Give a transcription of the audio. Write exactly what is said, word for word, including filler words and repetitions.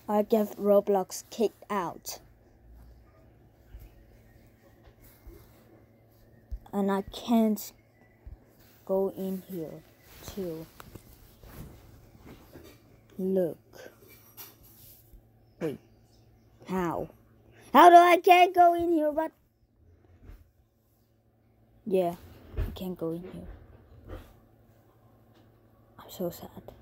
I get Roblox kicked out. And I can't go in here too. Look. Wait. How? How do I can't go in here? But yeah, I can't go in here. I'm so sad.